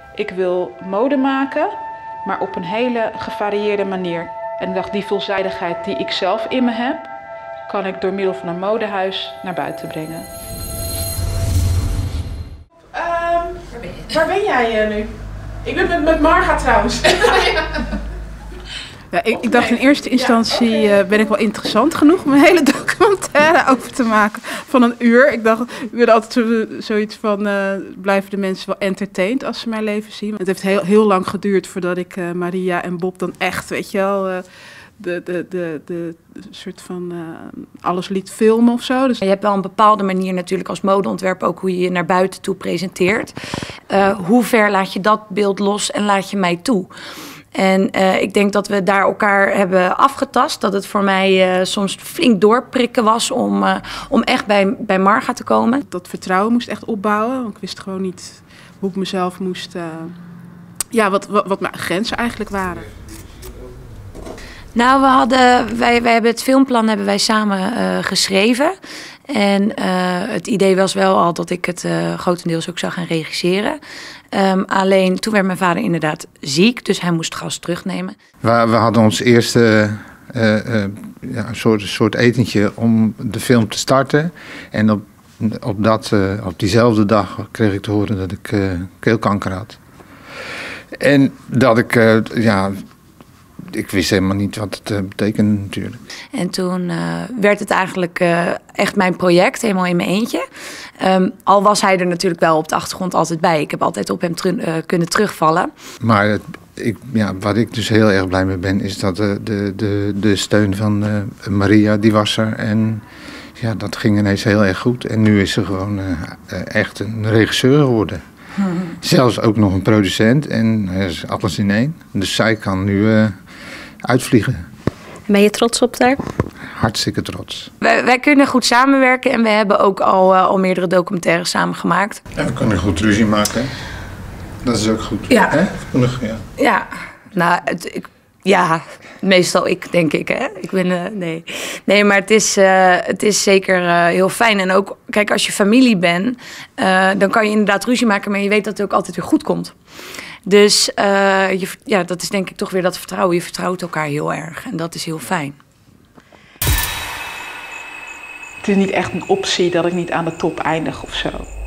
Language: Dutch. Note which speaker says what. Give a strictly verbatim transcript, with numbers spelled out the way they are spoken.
Speaker 1: Ik wil mode maken, maar op een hele gevarieerde manier. En ik dacht, die veelzijdigheid die ik zelf in me heb, kan ik door middel van een modehuis naar buiten brengen. Um, waar, ben waar ben jij uh, nu? Ik ben met, met Marga trouwens.
Speaker 2: Ja, ik, ik dacht in eerste instantie ja, okay. uh, ben ik wel interessant genoeg om een hele documentaire over te maken van een uur. Ik dacht, ik wilde altijd zo, zoiets van, uh, blijven de mensen wel entertained als ze mijn leven zien. Het heeft heel, heel lang geduurd voordat ik uh, Maria en Bob dan echt, weet je wel, uh, de, de, de, de, de soort van uh, alles liet filmen of zo. Dus
Speaker 3: je hebt wel een bepaalde manier natuurlijk als modeontwerper ook hoe je je naar buiten toe presenteert. Uh, hoe ver laat je dat beeld los en laat je mij toe? En uh, ik denk dat we daar elkaar hebben afgetast. Dat het voor mij uh, soms flink doorprikken was om, uh, om echt bij, bij Marga te komen.
Speaker 2: Dat vertrouwen moest echt opbouwen. Want ik wist gewoon niet hoe ik mezelf moest... Uh, ja, wat, wat, wat mijn grenzen eigenlijk waren.
Speaker 3: Nou, we hadden, wij, wij hebben het filmplan hebben wij samen uh, geschreven. En uh, het idee was wel al dat ik het uh, grotendeels ook zou gaan regisseren. Um, alleen toen werd mijn vader inderdaad ziek, dus hij moest gas terugnemen.
Speaker 4: We, we hadden ons eerste uh, uh, ja, een soort, soort etentje om de film te starten. En op, op, dat, uh, op diezelfde dag kreeg ik te horen dat ik uh, keelkanker had. En dat ik, uh, ja... Ik wist helemaal niet wat het uh, betekende natuurlijk.
Speaker 3: En toen uh, werd het eigenlijk uh, echt mijn project, helemaal in mijn eentje. Um, al was hij er natuurlijk wel op de achtergrond altijd bij. Ik heb altijd op hem tru- uh, kunnen terugvallen.
Speaker 4: Maar het, ik, ja, wat ik dus heel erg blij mee ben, is dat uh, de, de, de steun van uh, Maria, die was er. En ja, dat ging ineens heel erg goed. En nu is ze gewoon uh, uh, echt een regisseur geworden. Hmm. Zelfs ook nog een producent en uh, is alles in één. Dus zij kan nu... Uh, uitvliegen.
Speaker 5: Ben je trots op haar?
Speaker 4: Hartstikke trots.
Speaker 3: Wij, wij kunnen goed samenwerken en we hebben ook al, uh, al meerdere documentaires samen gemaakt.
Speaker 4: Ja, we kunnen goed ruzie maken. Dat is ook goed.
Speaker 3: Ja.
Speaker 4: Hè? Ja.
Speaker 3: Ja. Nou, het, ik, ja, meestal ik, denk ik. Hè? Ik ben, uh, nee. nee, maar het is, uh, het is zeker uh, heel fijn. En ook, kijk, als je familie bent, uh, dan kan je inderdaad ruzie maken, maar je weet dat het ook altijd weer goed komt. Dus uh, je, ja, dat is denk ik toch weer dat vertrouwen. Je vertrouwt elkaar heel erg en dat is heel fijn.
Speaker 1: Het is niet echt een optie dat ik niet aan de top eindig of zo.